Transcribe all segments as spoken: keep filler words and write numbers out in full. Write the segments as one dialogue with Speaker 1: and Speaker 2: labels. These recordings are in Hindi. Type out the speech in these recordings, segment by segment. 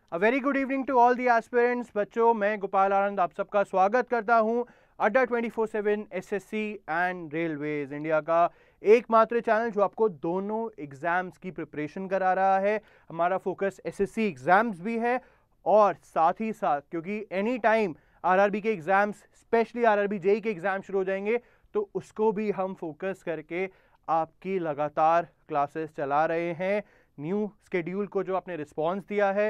Speaker 1: A very good evening to all the aspirants. बच्चों, मैं गोपाल आनंद आप सबका स्वागत करता हूं Adda twenty four seven SSC and railways India का एकमात्र चैनल जो आपको दोनों एग्जाम्स की प्रिपरेशन करा रहा है। हमारा फोकस एसएससी एग्जाम्स भी है और साथ ही साथ क्योंकि एनी टाइम आरआरबी के एग्जाम्स, स्पेशली आरआरबी जेई के एग्जाम शुरू हो जाएंगे, तो उसको भी हम फोकस करके आपकी लगातार क्लासेस चला रहे हैं। न्यू स्केड्यूल को जो आपने रिस्पॉन्स दिया है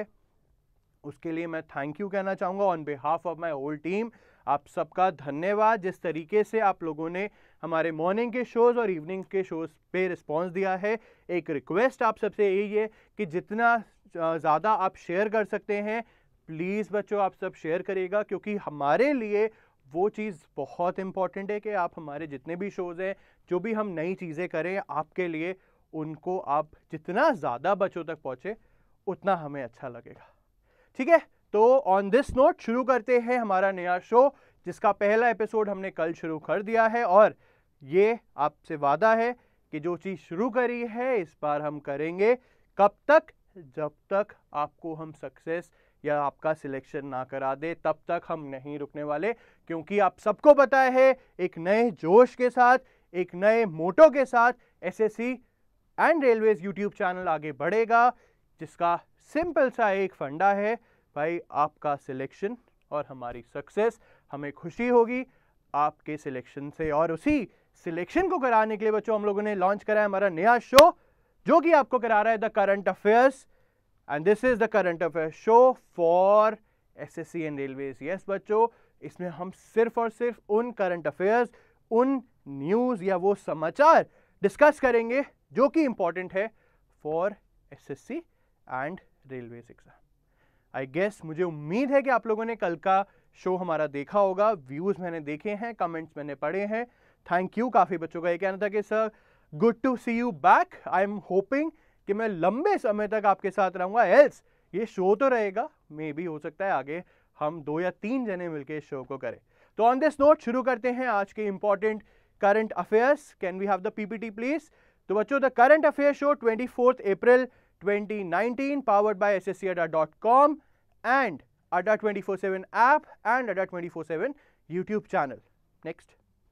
Speaker 1: उसके लिए मैं थैंक यू कहना चाहूँगा on behalf of my whole team. आप सबका धन्यवाद। जिस तरीके से आप लोगों ने हमारे मॉर्निंग के शोज़ और इवनिंग के शोज़ पे रिस्पांस दिया है, एक रिक्वेस्ट आप सबसे यही है कि जितना ज़्यादा आप शेयर कर सकते हैं, प्लीज़ बच्चों आप सब शेयर करिएगा, क्योंकि हमारे लिए वो चीज़ बहुत इंपॉर्टेंट है कि आप हमारे जितने भी शोज़ हैं, जो भी हम नई चीज़ें करें आपके लिए, उनको आप जितना ज़्यादा बच्चों तक पहुँचे उतना हमें अच्छा लगेगा। ठीक है, तो ऑन दिस नोट शुरू करते हैं हमारा नया शो, जिसका पहला एपिसोड हमने कल शुरू कर दिया है और ये आपसे वादा है कि जो चीज़ शुरू करी है इस बार हम करेंगे। कब तक? जब तक आपको हम सक्सेस या आपका सिलेक्शन ना करा दे, तब तक हम नहीं रुकने वाले, क्योंकि आप सबको पता है एक नए जोश के साथ, एक नए मोटो के साथ SSC and railways YouTube channel आगे बढ़ेगा, जिसका सिंपल सा एक फंडा है भाई, आपका सिलेक्शन और हमारी सक्सेस। हमें खुशी होगी आपके सिलेक्शन से, और उसी सिलेक्शन को कराने के लिए बच्चों हम लोगों ने लॉन्च करा है हमारा नया शो, जो कि आपको करा रहा है the current affairs, and this is the current affairs show for SSC and railways. Yes बच्चों, इसमें हम सिर्फ और सिर्फ उन करंट अफेयर्स, उन न्यूज़ या वो समाचार डिस्कस करेंगे जो कि इंपॉर्टेंट है for SSC and railways exam. I guess, मुझे उम्मीद है कि आप लोगों ने कल का शो हमारा देखा होगा, व्यूज मैंने देखे हैं, कमेंट्स मैंने पढ़े हैं। Thank you. काफी बच्चों का ये कहना था कि sir good to see you back. I am hoping कि मैं लंबे समय तक आपके साथ रहूंगा, एल्स ये शो तो रहेगा, मे भी हो सकता है आगे हम दो या तीन जने मिलकर इस शो को करें। तो ऑन दिस नोट शुरू करते हैं आज के important current affairs. Can we have the PPT please? तो बच्चों, the current affair show twenty fourth April twenty nineteen, powered by S S C Adda dot com and Adda twenty-four seven app and Adda twenty-four seven YouTube channel. Next.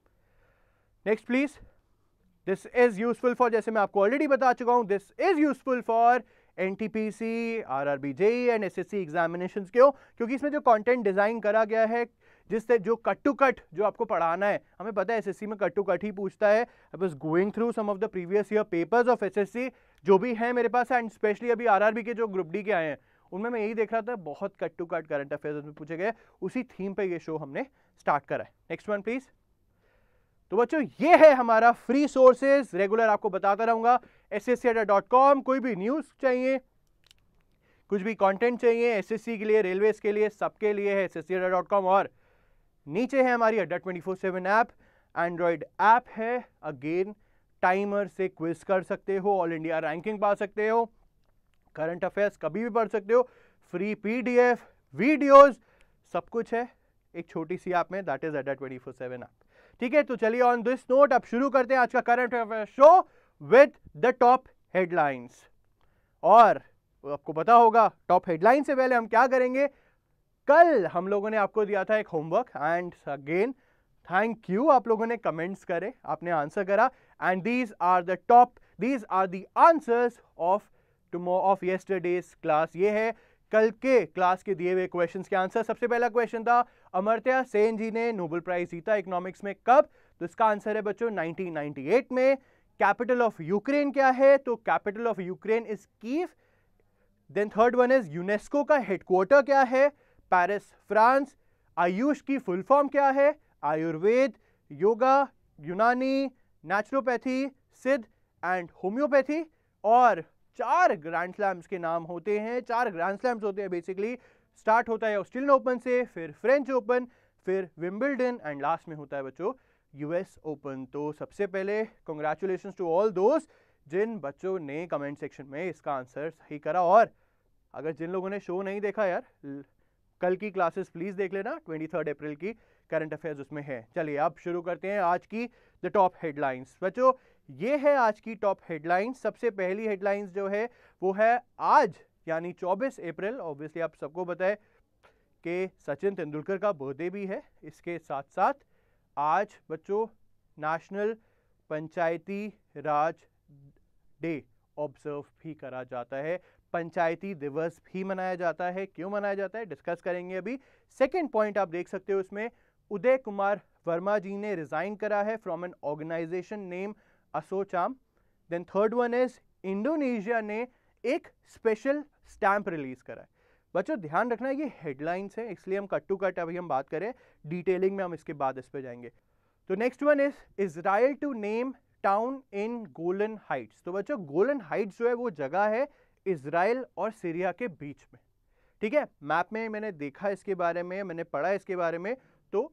Speaker 1: Next please. This is useful for, जैसे मैं आपको ऑलरेडी बता चुका हूं, this is useful for N T P C, R R B J E and S S C examinations. क्यों? क्योंकि इसमें जो कंटेंट डिजाइन करा गया है, जिससे जो कट टू कट जो आपको पढ़ाना है, हमें पता है एसएससी में कट टू कट ही पूछता है। I was going through some of the previous year papers of SSC जो भी है मेरे पास, एंड स्पेशली अभी आरआरबी के जो ग्रुप डी के आए हैं उनमें मैं यही देख रहा था, बहुत cut to cut current affairs में पूछे गए। उसी थीम पे ये शो हमने स्टार्ट करा है। Next one please. तो बच्चों, ये है हमारा फ्री सोर्सेज, रेगुलर आपको बताता रहूंगा। एस एस सी अड्डा डॉट कॉम, कोई भी न्यूज चाहिए, कुछ भी कंटेंट चाहिए एसएससी के लिए, रेलवेज के लिए, सबके लिए है एस एस सी अड्डा डॉट कॉम। और नीचे है हमारी Adda twenty four seven app, Android app है। अगेन टाइमर से क्विज कर सकते हो, ऑल इंडिया रैंकिंग पा सकते हो, करंट अफेयर्स कभी भी पढ़ सकते हो, फ्री पीडीएफ, वीडियोस, सब कुछ है एक छोटी सी ऐप में, that is Adda twenty four seven app. ठीक है, तो चलिए ऑन दिस नोट अब शुरू करते हैं आज का current affair show with the top headlines. और आपको पता होगा टॉप हेडलाइन से पहले हम क्या करेंगे। कल हम लोगों ने आपको दिया था एक homework, and again thank you, आप लोगों ने कमेंट्स करे, आपने आंसर करा, and these are the top these are the answers of tomorrow of yesterday's class. ये है कल के क्लास के दिए हुए क्वेश्चंस के आंसर। सबसे पहला क्वेश्चन था, अमर्त्य सेन जी ने नोबेल प्राइज जीता इकोनॉमिक्स में कब? तो इसका आंसर है बच्चों नाइनटीन नाइंटी एट में। कैपिटल ऑफ यूक्रेन क्या है? तो capital of Ukraine is Kiev. Then third one is UNESCO का हेडक्वार्टर क्या है? Paris, France. आयुष की फुल फॉर्म क्या है? आयुर्वेद, योगा, यूनानी, नेचुरोपैथी, सिद्ध एंड होम्योपैथी। और चार ग्रैंड स्लैम्स के नाम होते हैं, चार ग्रैंड स्लैम्स होते हैं बेसिकली। स्टार्ट होता है ऑस्ट्रेलियन ओपन से, फिर फ्रेंच ओपन, फिर विंबलडन, एंड लास्ट में होता है बच्चों यूएस ओपन। तो सबसे पहले कॉन्ग्रेचुलेशंस टू ऑल दोस्त जिन बच्चों ने कमेंट सेक्शन में इसका आंसर सही करा। और अगर जिन लोगों ने शो नहीं देखा यार, कल की क्लासेस प्लीज देख लेना, ट्वेंटी थर्ड अप्रैल की करंट अफेयर्स उसमें है। चलिए अब शुरू करते हैं आज की द टॉप हेडलाइंस। बच्चों, ये है आज की टॉप हेडलाइंस। सबसे पहली हेडलाइंस जो है वो है, आज यानी चौबीस अप्रैल, ऑब्वियसली आप सबको पता है कि सचिन तेंदुलकर का बर्थडे भी है। इसके साथ साथ आज बच्चों national panchayati raj day observe भी करा जाता है, पंचायती दिवस भी मनाया जाता है। क्यों मनाया जाता है डिस्कस करेंगे अभी। सेकंड पॉइंट आप देख सकते हो उसमें, उदय कुमार वर्मा जी ने रिजाइन करा है from an organization name ASSOCHAM. Then third one is Indonesia ने एक स्पेशल स्टैंप रिलीज करा है। बच्चों ध्यान रखना ये हेडलाइंस है, इसलिए हम कट टू कट अभी हम बात करें, डिटेलिंग में हम इसके बाद इस पे जाएंगे। तो next one is Israel to name town in Golan Heights. तो बच्चों गोलन हाइट्स जो है वो जगह है इजराइल और सीरिया के बीच में, ठीक है। मैप में मैंने देखा इसके बारे में, मैंने पढ़ा इसके बारे में, तो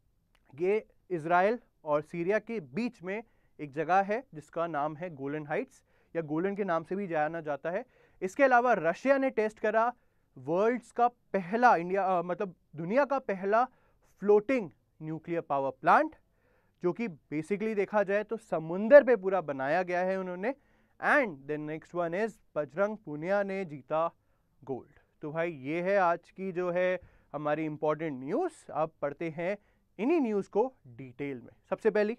Speaker 1: ये इजराइल और सीरिया के बीच में एक जगह है जिसका नाम है गोलन हाइट्स, या गोलन के नाम से भी जाना जाता है। इसके अलावा रशिया ने टेस्ट करा वर्ल्ड्स का पहला इंडिया आ, मतलब दुनिया का पहला फ्लोटिंग न्यूक्लियर पावर प्लांट, जो कि बेसिकली देखा जाए तो समुंदर पे पूरा बनाया गया है उन्होंने। And then next one is Bajrang Punia ने जीता गोल्ड। तो भाई ये है आज की जो है हमारी इंपॉर्टेंट न्यूज़। अब पढ़ते हैं इन्हीं न्यूज़ को डिटेल में। सबसे पहली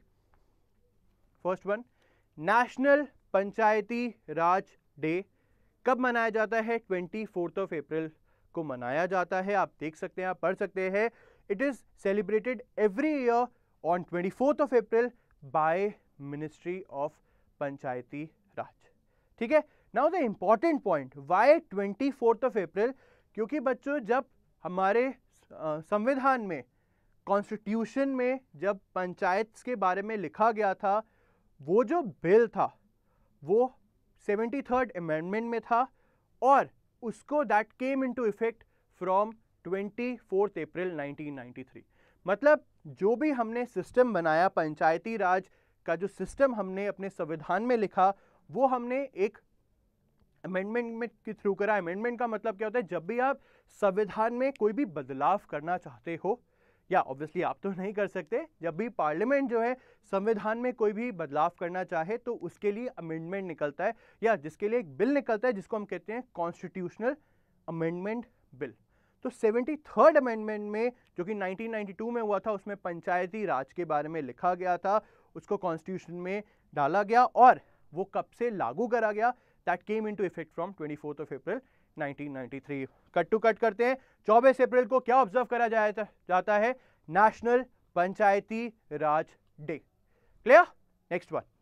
Speaker 1: first one, national panchayati raj day कब मनाया जाता है? ट्वेंटी फोर्थ ऑफ अप्रैल को मनाया जाता है। आप देख सकते हैं, आप पढ़ सकते हैं, it is celebrated every year on twenty fourth of April by ministry of panchayati raj, ठीक है। Now the important point, why twenty fourth of April? क्योंकि बच्चों जब हमारे संविधान में, कॉन्स्टिट्यूशन में जब पंचायत के बारे में लिखा गया था, वो जो बिल था वो सेवेंटी थर्ड अमेंडमेंट में था, और उसको that came into effect from twenty fourth April nineteen ninety three. मतलब जो भी हमने सिस्टम बनाया, पंचायती राज का जो सिस्टम हमने अपने संविधान में लिखा, वो हमने एक अमेंडमेंट में के थ्रू करा। अमेंडमेंट का मतलब क्या होता है? जब भी आप संविधान में कोई भी बदलाव करना चाहते हो, या ऑब्वियसली आप तो नहीं कर सकते, जब भी पार्लियामेंट जो है संविधान में कोई भी बदलाव करना चाहे तो उसके लिए अमेंडमेंट निकलता है, या जिसके लिए एक बिल निकलता है जिसको हम कहते हैं कॉन्स्टिट्यूशनल अमेंडमेंट बिल। तो सेवेंटी थर्ड अमेंडमेंट में, जो कि नाइनटीन नाइंटी टू में हुआ था, उसमें पंचायती राज के बारे में लिखा गया था, उसको कॉन्स्टिट्यूशन में डाला गया, और वो कब से लागू करा गया? That came into effect from twenty fourth of April nineteen ninety three. Cut to cut करते हैं, चौबीस अप्रैल को क्या ऑब्जर्व करा जाता जाता है? National panchayati raj day. Clear? Next one,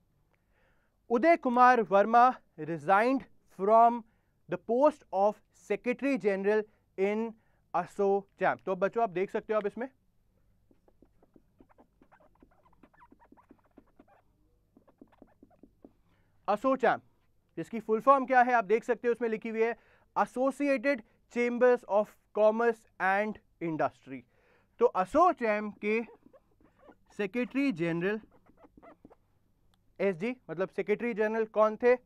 Speaker 1: Uday Kumar Verma resigned from the post of secretary general in ASSOCHAM. तो बच्चों आप देख सकते हो, आप इसमें असोचैम जिसकी फुल फॉर्म क्या है आप देख सकते हो, उसमें लिखी हुई है associated chambers of commerce and industry. तो असोचैम के सेक्रेटरी जनरल एसजी, मतलब सेक्रेटरी जनरल कौन थे?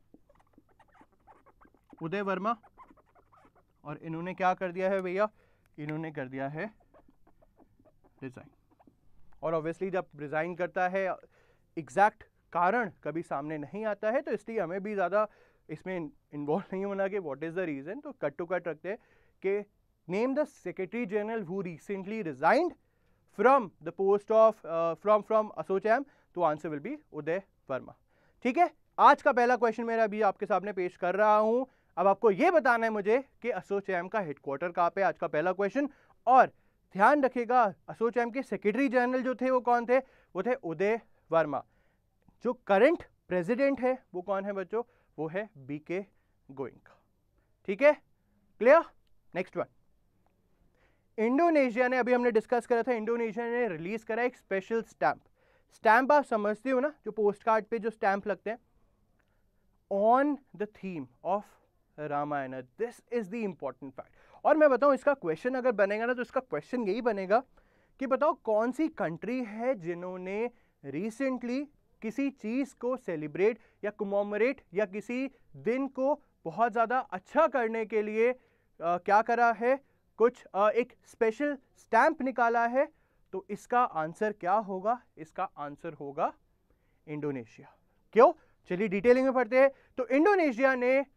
Speaker 1: उदय वर्मा। और इन्होंने क्या कर दिया है भैया? इन्होंने कर दिया है रिजाइन। और ऑब्वियसली जब रिजाइन करता है, एग्जैक्ट कारण कभी सामने नहीं आता है, तो इसलिए हमें भी ज़्यादा इसमें इन्वॉल्व नहीं होना कि व्हाट इज़ द रीज़न। तो कट टू कट रखते हैं कि name the secretary general who recently resigned from the post of from from ASSOCHAM. तो answer will be Uday Verma, ठीक है। आज का पहला क्वेश्चन मेरा अभी आपके सामने पेश कर रहा हूं। अब आपको यह बताना है मुझे कि असोचैम का हेडक्वार्टर कहाँ पे, आज का पहला क्वेश्चन। और ध्यान रखिएगा, असोचैम के सेक्रेटरी जनरल जो थे वो कौन थे? वो थे उदय वर्मा। जो करंट प्रेसिडेंट है वो कौन है बच्चों? वो है बी के गोयनका, ठीक है। क्लियर? नेक्स्ट वन, इंडोनेशिया ने, अभी हमने डिस्कस करा था, इंडोनेशिया ने रिलीज करा एक स्पेशल स्टैंप। स्टैंप आप समझते हो ना, जो पोस्ट कार्ड पे जो स्टैंप लगते हैं, on the theme of Ramayana. This is the important fact. और मैं बताऊं, इसका क्वेश्चन अगर बनेगा ना, तो इसका क्वेश्चन यही बनेगा कि बताओ कौन सी कंट्री है जिन्होंने रिसेंटली किसी चीज को सेलिब्रेट या कमोमरेट या किसी दिन को बहुत ज्यादा अच्छा करने के लिए आ, क्या करा है? कुछ आ, एक स्पेशल स्टैंप निकाला है। तो इसका आंसर क्या होगा? इसका आंसर होगा इंडोनेशिया। क्यों? चलिए डिटेलिंग में पढ़ते हैं। तो इंडोनेशिया ने एक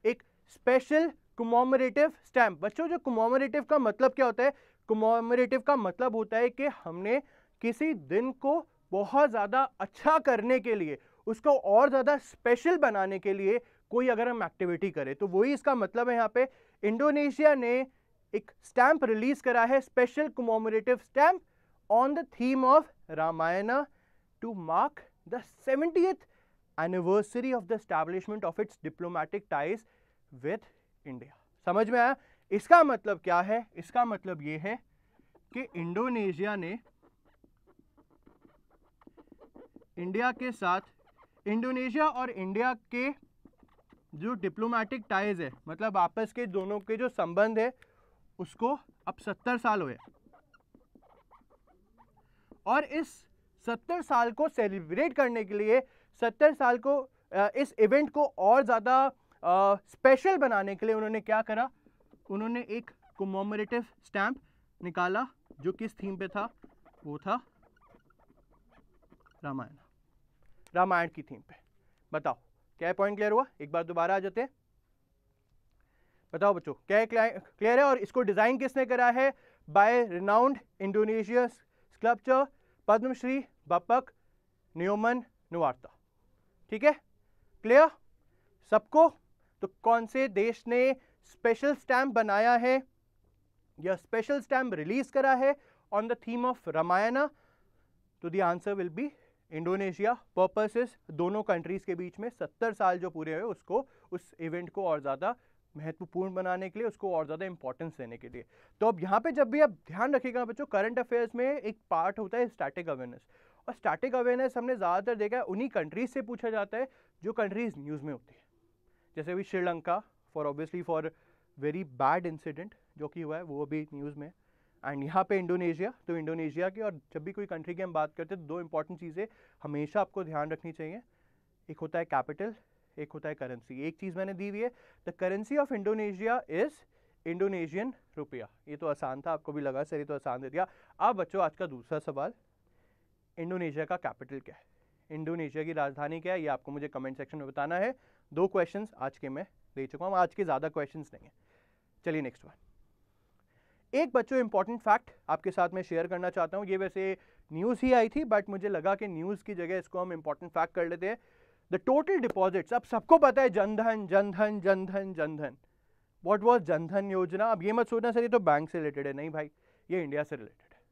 Speaker 1: स्पेशल कमोमरेटिव स्टैम्प। बच्चों जो कमोमरेटिव का मतलब क्या होता है? कमोमरेटिव का मतलब होता है कि हमने किसी दिन को बहुत ज़्यादा अच्छा करने के लिए, उसको और ज़्यादा स्पेशल बनाने के लिए कोई अगर हम एक्टिविटी करें, तो वही इसका मतलब है। यहाँ पे इंडोनेशिया ने एक स्टैम्प रिलीज करा है, special commemorative stamp on the theme of Ramayana to mark the seventieth anniversary of the establishment of its diplomatic ties with India. समझ में आया? इसका मतलब क्या है? इसका मतलब यह है कि इंडोनेशिया ने इंडिया के साथ, इंडोनेशिया और इंडिया के जो डिप्लोमेटिक टाइज है, मतलब आपस के दोनों के जो संबंध है, उसको अब सत्तर साल हुए और इस सत्तर साल को सेलिब्रेट करने के लिए, सत्तर साल को इस इवेंट को और ज़्यादा स्पेशल बनाने के लिए उन्होंने क्या करा? उन्होंने एक कमोमरेटिव स्टैम्प निकाला जो किस थीम पे था? वो था रामायण, रामायण की थीम पे। बताओ क्या पॉइंट क्लियर हुआ? एक बार दोबारा आ जाते हैं। बताओ बच्चों क्या क्लियर है? और इसको डिजाइन किसने करा है? By renowned Indonesia sculpture Padma Shri Bapak Nyoman नुवार्ता। ठीक है, क्लियर सबको? तो कौन से देश ने स्पेशल स्टैम्प बनाया है या स्पेशल स्टैम्प रिलीज करा है on the theme of Ramayana? तो the answer will be Indonesia. Purpose is दोनों कंट्रीज के बीच में सत्तर साल जो पूरे हुए उसको, उस इवेंट को और ज़्यादा महत्वपूर्ण बनाने के लिए, उसको और ज़्यादा इंपॉर्टेंस देने के लिए। तो अब यहाँ पे जब भी आप ध्यान रखिएगा बच्चों, करंट अफेयर्स में एक पार्ट होता है स्टैटिक अवेयरनेस, और स्टैटिक अवेयरनेस हमने ज़्यादातर देखा है उन्हीं कंट्रीज से पूछा जाता है जो कंट्रीज न्यूज़ में होती है। जैसे अभी Sri Lanka, for obviously for very bad incident जो कि हुआ है, वो अभी न्यूज़ में। एंड यहाँ पे इंडोनेशिया, तो इंडोनेशिया की, और जब भी कोई कंट्री की हम बात करते हैं तो दो इंपॉर्टेंट चीज़ें हमेशा आपको ध्यान रखनी चाहिए। एक होता है कैपिटल, एक होता है करेंसी। एक चीज़ मैंने दी हुई है, the currency of Indonesia is Indonesian rupiah. ये तो आसान था, आपको भी लगा सर ये तो आसान दे दिया। अब बच्चों आज का दूसरा सवाल, इंडोनेशिया का कैपिटल क्या है? इंडोनेशिया की राजधानी क्या है? ये आपको मुझे कमेंट सेक्शन में बताना है। दो क्वेश्चंस आज के मैं दे चुका हूँ, आज के ज़्यादा क्वेश्चंस नहीं है। चलिए नेक्स्ट वन। एक बच्चों इंपॉर्टेंट फैक्ट आपके साथ में शेयर करना चाहता हूँ। ये वैसे न्यूज़ ही आई थी, बट मुझे लगा कि न्यूज़ की जगह इसको हम इंपॉर्टेंट फैक्ट कर लेते हैं। द टोटल डिपॉजिट्स, अब सबको पता है जनधन जनधन जनधन जनधन। What was Jan Dhan Yojana? अब ये मत सोचना सर ये तो बैंक से रिलेटेड है, नहीं भाई, ये इंडिया से रिलेटेड है,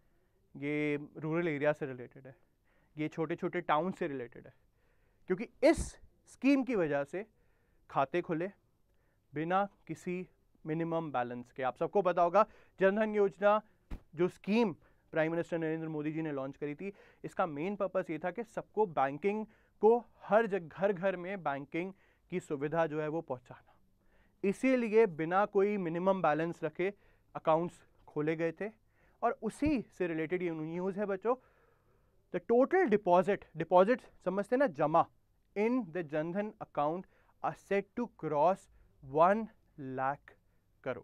Speaker 1: ये रूरल एरिया से रिलेटेड है, ये छोटे छोटे टाउन से रिलेटेड है। क्योंकि इस स्कीम की वजह से खाते खुले बिना किसी मिनिमम बैलेंस के। आप सबको पता होगा जनधन योजना जो scheme prime minister Narendra Modi ji ने लॉन्च करी थी, इसका मेन पर्पस ये था कि सबको बैंकिंग को, हर जगह घर घर में बैंकिंग की सुविधा जो है वो पहुंचाना। इसीलिए बिना कोई मिनिमम बैलेंस रखे अकाउंट्स खोले गए थे। और उसी से रिलेटेड ये न्यूज़ है बच्चों, द टोटल डिपॉजिट, डिपॉजिट समझते ना, जमा in the Jan Dhan account are set to cross one lakh crore.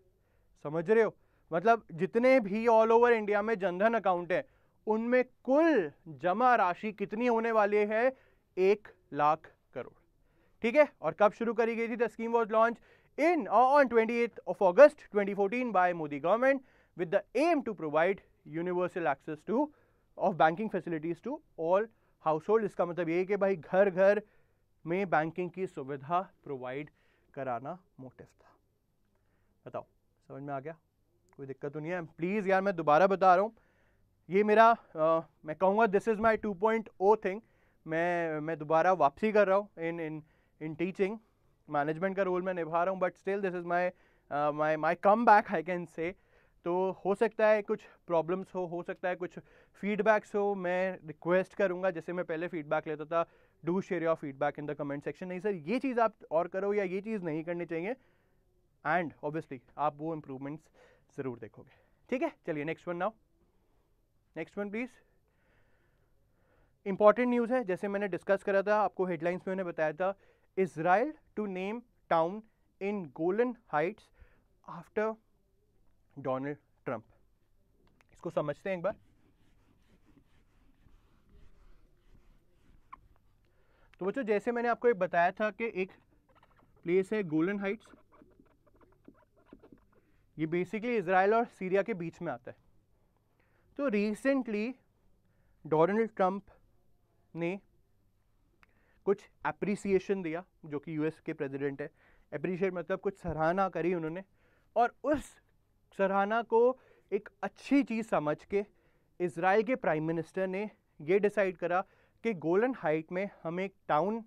Speaker 1: समझ रहे हो? मतलब जितने भी ऑल ओवर इंडिया में जनधन अकाउंट है उनमें कुल जमा राशि कितनी होने वाली है? एक लाख करोड़। ठीक है, और कब शुरू करी गई थी? The scheme was launch in on twenty-eighth of August twenty fourteen by Modi government with the aim to provide universal access to of banking facilities to all household। इसका मतलब ये है कि भाई घर घर में बैंकिंग की सुविधा प्रोवाइड कराना मोटिव था। बताओ समझ में आ गया? कोई दिक्कत तो नहीं है? प्लीज़ यार मैं दोबारा बता रहा हूँ, ये मेरा आ, मैं कहूँगा this is my two point O thing. मैं मैं दोबारा वापसी कर रहा हूँ in in in teaching, management का रोल मैं निभा रहा हूँ, but still this is my my my come back I can say. तो हो सकता है कुछ प्रॉब्लम्स हो हो सकता है कुछ फीडबैक्स हो, मैं रिक्वेस्ट करूँगा जैसे मैं पहले फीडबैक लेता था, do share your feedback in the comment section. नहीं सर ये चीज़ आप और करो या ये चीज़ नहीं करनी चाहिए, एंड ऑब्वियसली आप वो इम्प्रूवमेंट्स ज़रूर देखोगे। ठीक है, चलिए next one now, next one please. Important news है, जैसे मैंने डिस्कस करा था, आपको हेडलाइंस में मैंने बताया था, Israel to name town in Golan Heights after Donald Trump. इसको समझते हैं एक बार। तो बच्चों जैसे मैंने आपको एक बताया था कि एक प्लेस है गोलन हाइट्स, ये बेसिकली इजराइल और सीरिया के बीच में आता है। तो रिसेंटली डोनाल्ड ट्रंप ने कुछ एप्रिसिएशन दिया, जो कि यूएस के प्रेसिडेंट है, एप्रिशिएट मतलब कुछ सराहना करी उन्होंने, और उस सराहना को एक अच्छी चीज़ समझ के इजराइल के प्राइम मिनिस्टर ने ये डिसाइड करा कि गोलन हाइट में हम एक टाउन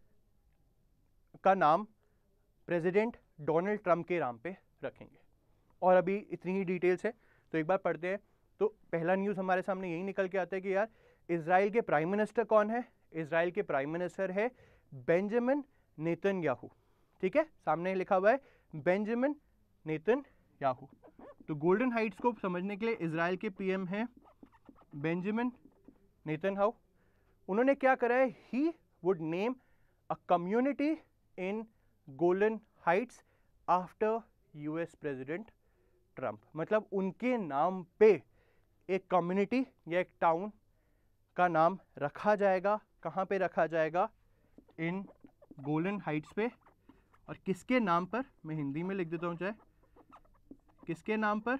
Speaker 1: का नाम प्रेसिडेंट डोनाल्ड ट्रंप के नाम पे रखेंगे। और अभी इतनी ही डिटेल्स है तो एक बार पढ़ते हैं। तो पहला न्यूज़ हमारे सामने यही निकल के आता है कि यार इजराइल के प्राइम मिनिस्टर कौन है? इजराइल के प्राइम मिनिस्टर है बेंजामिन नेतन्याहू। ठीक है, सामने लिखा हुआ है बेंजामिन नेतन्याहू। तो गोल्डन हाइट्स को समझने के लिए इजराइल के पीएम हैं बेंजामिन नेतन्याहू। उन्होंने क्या करा है, he would name a community in Golan Heights after US president Trump. मतलब उनके नाम पे एक कम्युनिटी या एक टाउन का नाम रखा जाएगा। कहाँ पे रखा जाएगा? इन गोलन हाइट्स पे। और किसके नाम पर? मैं हिंदी में लिख देता हूँ चाहे, किसके नाम पर?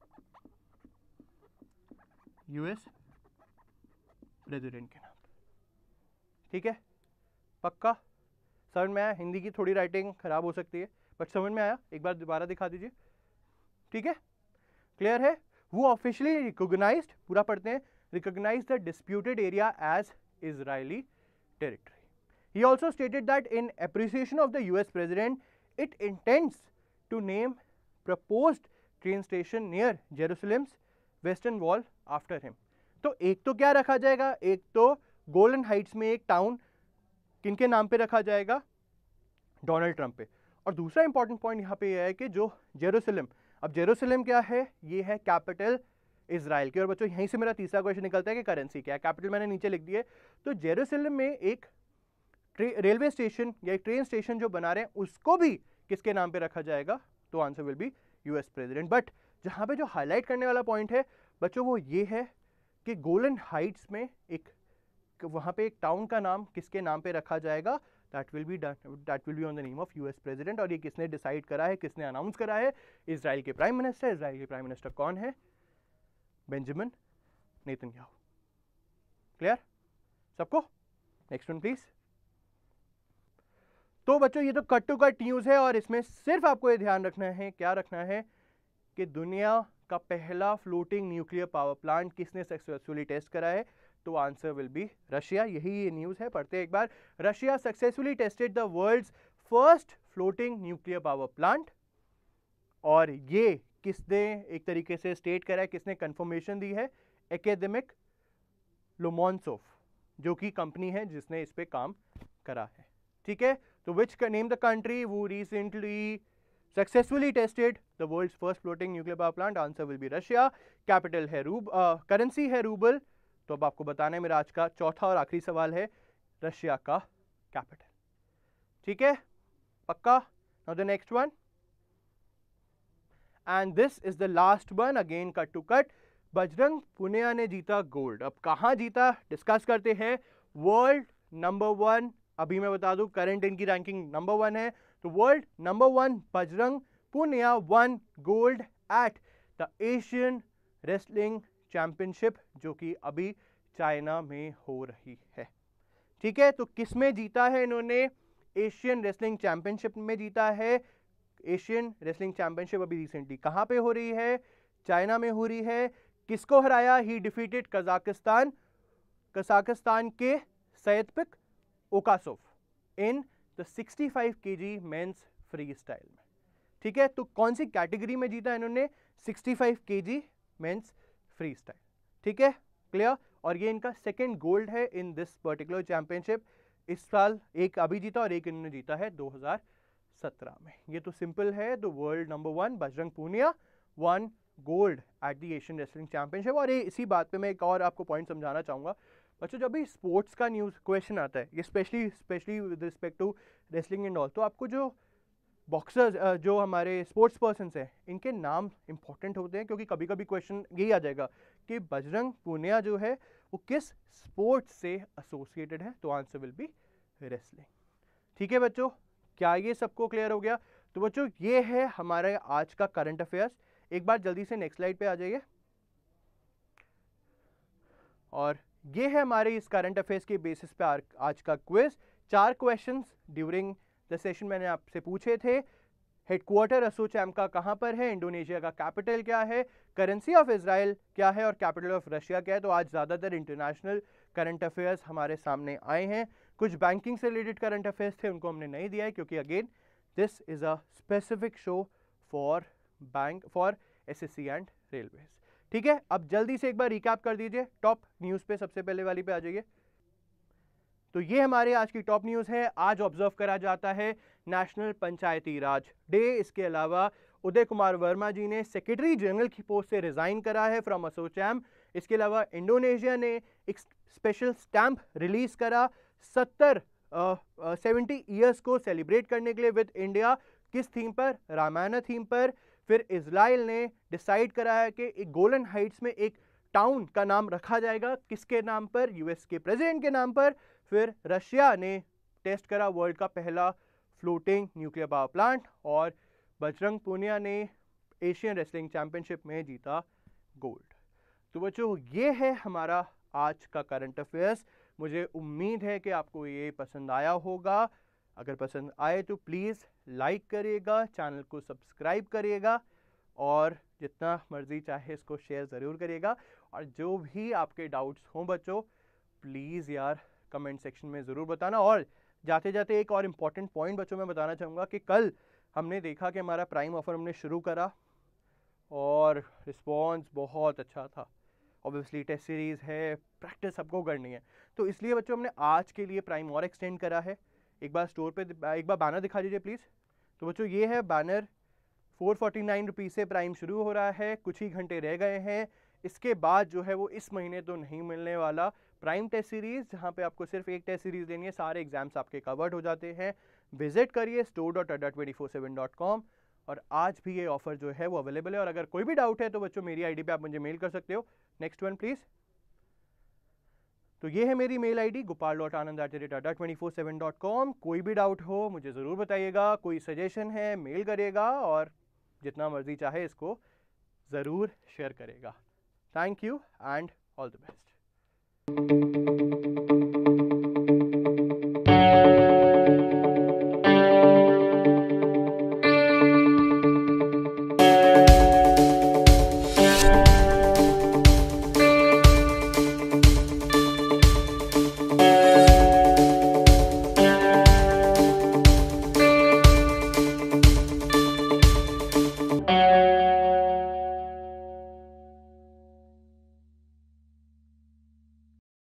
Speaker 1: यूएस प्रेसिडेंट के नाम पर। ठीक है, पक्का समझ में आया? हिंदी की थोड़ी राइटिंग खराब हो सकती है बट समझ में आया? एक बार दोबारा दिखा दीजिए। ठीक है, क्लियर है? वो ऑफिशियली रिकॉग्नाइज्ड, पूरा पढ़ते हैं, recognise the disputed area as Israeli territory. He also stated that in appreciation of the U S president, it intends to name proposed train station near Jerusalem's western wall after him. तो एक तो क्या रखा जाएगा? एक तो गोलन हाइट्स में एक टाउन किनके नाम पे रखा जाएगा? डोनाल्ड ट्रंप पे। और दूसरा इंपॉर्टेंट पॉइंट यहाँ पे यह है कि जो जेरूसलम, अब जेरूसलम क्या है? ये है कैपिटल इजराइल की। और बच्चों यहीं से मेरा तीसरा क्वेश्चन निकलता है कि करेंसी क्या है। कैपिटल मैंने नीचे लिख दिए। तो जेरूसलम में एक रेलवे स्टेशन या एक ट्रेन स्टेशन जो बना रहे हैं उसको भी किसके नाम पे रखा जाएगा? तो answer will be US president. But जहां पे जो हाईलाइट करने वाला पॉइंट है बच्चों वो ये है कि गोलन हाइट्स में एक वहां पे एक टाउन का नाम किसके नाम पे रखा जाएगा? That will be that will be on the name of US president. और ये किसने डिसाइड करा है, किसने अनाउंस करा है? इजराइल के प्राइम मिनिस्टर। इजराइल के प्राइम मिनिस्टर कौन है? Benjamin Netanyahu. क्लियर सबको? Next one please. तो बच्चों ये तो कट टू कट न्यूज है और इसमें सिर्फ आपको ये ध्यान रखना है, क्या रखना है कि दुनिया का पहला फ्लोटिंग न्यूक्लियर पावर प्लांट किसने सक्सेसफुली टेस्ट करा है? तो आंसर विल बी रशिया। यही ये न्यूज है, पढ़ते हैं एक बार। Russia successfully tested the world's first floating nuclear power plant. और ये किसने एक तरीके से स्टेट करा है, किसने कंफर्मेशन दी है? एकेडमिक लोमोनसोव, जो कि कंपनी है जिसने इस पे काम करा है। ठीक है, तो विच नेम द कंट्री वो recently successfully tested the world's first floating nuclear power plant? Answer will be Russia. Capital है रूब, करेंसी है रूबल। तो अब आपको बताना है, मेरा आज का चौथा और आखिरी सवाल है रशिया का कैपिटल। ठीक है, पक्का? Now the next one, and this is the last one, again cut to cut. Bajrang Punia ने जीता गोल्ड। अब कहां जीता डिस्कस करते हैं। वर्ल्ड नंबर वन, अभी मैं बता दूं करंट इनकी रैंकिंग नंबर वन है। तो world number one Bajrang Punia won gold at the Asian wrestling championship, जो कि अभी चाइना में हो रही है। ठीक है, तो किस में जीता है इन्होंने? एशियन रेसलिंग चैंपियनशिप में जीता है। एशियन रेसलिंग चैंपियनशिप अभी रिसेंटली कहां पे हो रही है? चाइना में हो रही है। किसको हराया? ही डिफीटेड कजाकिस्तान, कजाकिस्तान के Sayatbek Okassov in the sixty five KG men's freestyle में। ठीक है, तो कौन सी कैटेगरी में जीता इन्होंने? Sixty five KG men's freestyle. ठीक है, क्लियर? और ये इनका सेकंड गोल्ड है इन दिस पर्टिकुलर चैंपियनशिप। इस साल एक अभी जीता और एक इन्होंने जीता है दो हज़ार सत्रह में। ये तो सिंपल है। The world number one Bajrang Punia won gold at the Asian wrestling championship. और ये इसी बात पे मैं एक और आपको पॉइंट समझाना चाहूँगा बच्चों, जब भी स्पोर्ट्स का न्यूज़ क्वेश्चन आता है, ये specially specially with respect to wrestling and all, तो आपको जो बॉक्सर्स जो हमारे स्पोर्ट्स पर्सन्स हैं इनके नाम इंपॉर्टेंट होते हैं, क्योंकि कभी कभी क्वेश्चन यही आ जाएगा कि बजरंग पुनिया जो है वो किस स्पोर्ट्स से एसोसिएटेड है? तो आंसर विल बी रेसलिंग। ठीक है बच्चों, क्या ये सबको क्लियर हो गया? तो बच्चों ये है हमारे आज का करंट अफेयर्स। एक बार जल्दी से नेक्स्ट स्लाइड पे आ जाइए। और ये है हमारे इस करंट अफेयर्स के बेसिस पे आज का क्विज। चार क्वेश्चंस ड्यूरिंग द सेशन मैंने आपसे पूछे थे। हेडक्वार्टर एसोचैम का कहां पर है, इंडोनेशिया का कैपिटल क्या है, करेंसी ऑफ इजराइल क्या है और कैपिटल ऑफ रशिया क्या है। तो आज ज़्यादातर इंटरनेशनल करंट अफेयर्स हमारे सामने आए हैं। कुछ बैंकिंग से रिलेटेड करंट अफेयर्स थे, उनको हमने नहीं दिया है क्योंकि again this is a specific show for bank for SSC and railways. ठीक है, अब जल्दी से एक बार रिकैप कर दीजिए। टॉप न्यूज़ पे सबसे पहले वाली पे आ जाइए। तो ये हमारे आज की टॉप न्यूज़ है। आज ऑब्जर्व करा जाता है नेशनल पंचायती राज डे। इसके अलावा उदय कुमार वर्मा जी ने सेक्रेटरी जनरल की पोस्ट से रिजाइन करा है फ्रॉम एसोचैम। इसके अलावा इंडोनेशिया ने एक स्पेशल स्टैंप रिलीज करा सत्तर सेवेंटी ईयर्स को सेलिब्रेट करने के लिए विद इंडिया। किस थीम पर? रामायण थीम पर। फिर इजराइल ने डिसाइड करा है कि एक गोलन हाइट्स में एक टाउन का नाम रखा जाएगा। किसके नाम पर? यूएस के प्रेसिडेंट के नाम पर। फिर रशिया ने टेस्ट करा वर्ल्ड का पहला फ्लोटिंग न्यूक्लियर पावर प्लांट। और बजरंग पूनिया ने एशियन रेसलिंग चैंपियनशिप में जीता गोल्ड। तो बच्चों ये है हमारा आज का करंट अफेयर्स। मुझे उम्मीद है कि आपको ये पसंद आया होगा। अगर पसंद आए तो प्लीज़ लाइक करिएगा, चैनल को सब्सक्राइब करिएगा और जितना मर्जी चाहे इसको शेयर ज़रूर करिएगा। और जो भी आपके डाउट्स हों बच्चों, प्लीज़ यार कमेंट सेक्शन में ज़रूर बताना। और जाते जाते एक और इम्पॉर्टेंट पॉइंट बच्चों मैं बताना चाहूँगा कि कल हमने देखा कि हमारा प्राइम ऑफर हमने शुरू करा और रिस्पॉन्स बहुत अच्छा था। ऑब्वियसली टेस्ट सीरीज़ है, प्रैक्टिस सबको करनी है, तो इसलिए बच्चों हमने आज के लिए प्राइम और एक्सटेंड करा है। एक बार स्टोर पे एक बार बैनर दिखा दीजिए प्लीज़। तो बच्चों ये है banner. Four forty nine rupees से प्राइम शुरू हो रहा है, कुछ ही घंटे रह गए हैं। इसके बाद जो है वो इस महीने तो नहीं मिलने वाला प्राइम टेस्ट सीरीज़, जहाँ पे आपको सिर्फ एक टेस्ट सीरीज़ लेनी है, सारे एग्जाम्स आपके कवर्ड हो जाते हैं। विजिट करिए store dot Adda twenty four seven dot com और आज भी ये ऑफर जो है वो अवेलेबल है। और अगर कोई भी डाउट है तो बच्चों मेरी आईडी पे आप मुझे मेल कर सकते हो। Next one please. तो ये है मेरी mail ID Gopal dot Anand at the rate Adda twenty four seven dot com. कोई भी डाउट हो मुझे ज़रूर बताइएगा, कोई सजेशन है मेल करिएगा और जितना मर्जी चाहे इसको ज़रूर शेयर करेगा। Thank you and all the best.